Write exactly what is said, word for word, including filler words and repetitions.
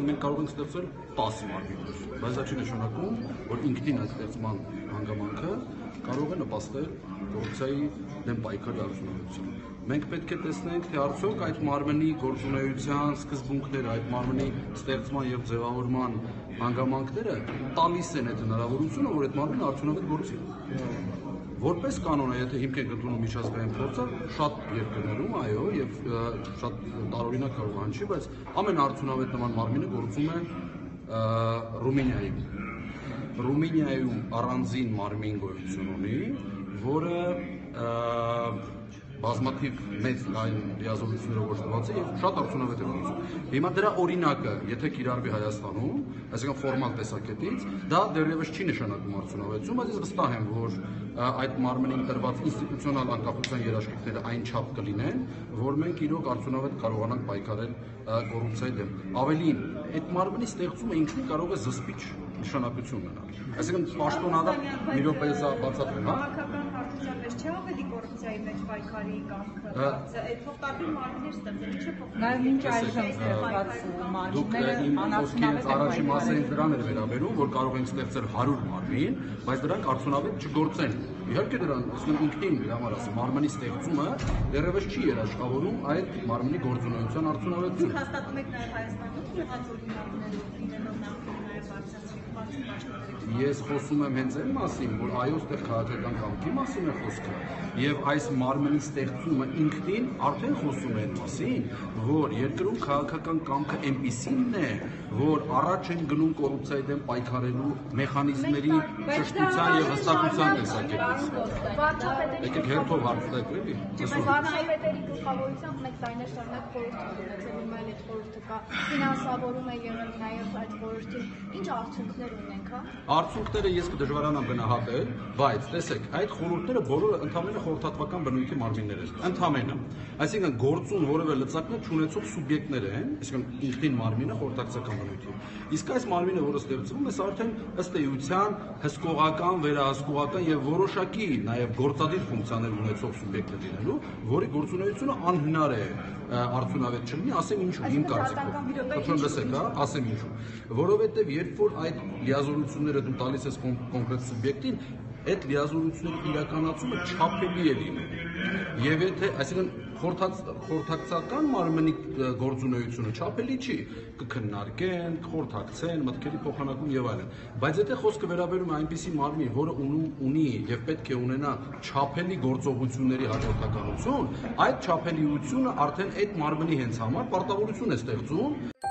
այսինքն մենք կարող ենք ստեղծել տասը մարմիններ, բայց դա չի նշանակում, որ ինքնին այդ ստեղծման հանգամանքը կարող է նպաստել կոռուպցիայի դեմ պայքարի արդյունավետությանը։ Մենք պետք է տեսնենք, թե արդյոք այդ մարմնի գործունեության սկզբունքները, այդ մարմնի ստեղծման եւ ձևավորման հանգամանքները տալիս են այդ հնարավորությունը, որ այդ մարմինը արդյունավետ գործի։ Որպես կանոն, եթե հիմք ենք ընդունում միջազգային փորձը, շատ երկրներում, այո, եւ շատ տարօրինակ կարող հնչի, բայց ամենաարդյունավետ նման մարմինը գործում է Ռումինիայում։ Ռումինիայում առանձին մարմին գոյություն ունի, որը բազմաթիվ մեծ լայն լիազորություններով օժտված է եւ շատ արդյունավետ է գործում։ Հիմա դրա օրինակը, եթե կիրառվի Հայաստանում, այսինքն ֆորմալ տեսակետից, դա դեռևս չի նշանակում արդյունավետություն, բայց ես վստահ եմ, որ այդ մարմնին տրված ինստիտուցիոնալ անկախության երաշխիքները այնչափ կլինեն, որ մենք իրոք արդյունավետ կարողանանք պայքարել կոռուպցիայի դեմ։ Ավելին, այդ մարմնի ստեղծումը ինքնին կարող է զսպիչ նշանակություն ունենալ։ Այսինքն պաշտոնադար մի րոպեզա բացատրեմ, հա։ Քաղաքական հարթության մեջ չէ ավելի կոռուպցիայի մեջ պայքարի կամքը։ Այդ փոխ տարբեր մարմիններ ստեղծել, ինչը փոխ։ Նաև մինչ այժմ ստեղծված մարմինները անարդյունավետ են։ Առաջին մասը ինձ դրան էր վերաբերում, որ կարող ենք ստեղծել հարյուր մարմին, բայց դրանք արդյունավետ չգործեն։ Իհարկե դրան, ասում ինքնին իր համար ասում, մարմնի ստեղծումը դեռևս չի երաշխավորում այդ մարմնի գործունեության արդյունավետությունը։ Դուք հաստատում եք նաև Հայաստանում եղած օրինակները, լինելով նախկին նաև բարձրացրիչ Ես խոսում եմ հենց այն մասին, որ այո, ստեղ քաղաքական կամքի մասին է խոսքը, եւ այս մարմնի ստեղծումը ինքնին արդեն խոսում է այն մասին, որ երկրում քաղաքական կամքը այնպիսին է, որ առաջ են գնում կոռուպցիայի դեմ պայքարելու մեխանիզմների ճշտության եւ հստակության տեսակետից։ Եկեք հերթով հարցնեք, էլի։ Վարչապետերի գլխավորությամբ մեկ տարիներ շարունակ խորհուրդ ունեցել, հիմա էլ այդ խորհուրդը կա, ֆինանսավորում է եղել նաև այդ խորհրդին, ինչ արդյունքներ ունենք, հա։ Արդյունքները ես կդժվարանամ գնահատել, բայց տեսեք, այդ խորհուրդները բոլորը ընդհանրապես խորհրդատվական բնույթի մարմիններ են, ընդհանրապես։ Այսինքն գործուն որևէ լծակներ չունեցող սուբյեկտներ են, այսինքն ինքնին մարմինը խորհրդակցական բնույթի։ Իսկ այս մարմինը, որը ստեղծվում է, սա արդեն ըստ էության հսկողական, վերահսկողական եւ որոշակի նաեւ գործադիր ֆունկցիաներ ունեցող սուբյեկտ է լինելու, որի գործունեությունը անհնար է արդյունավետ չլինի, ասեմ ինչու, իմ կարծիքով։ Խնդրում լսեք, հա, ասեմ ինչու։ Որովհետեւ երբ որ այդ լիազորությունները դու տալիս ես կոնկրետ սուբյեկտին, այդ լիազորությունների իրականացումը չափելի է լինում։ Եվ եթե, այսինքն խորհրդակցական մարմնի գործունեությունը չափելի չի, կքննարկեն, կխորհրդակցեն, մտքերի փոխանակում եւ այլն։ Բայց եթե խոսքը վերաբերում է այնպիսի մարմին, որը ունի եւ պետք է ունենա չափելի գործողությունների հաջորդականություն, այդ չափելիությունը արդեն այդ մարմնի հենց համար պարտավորություն է ստեղծում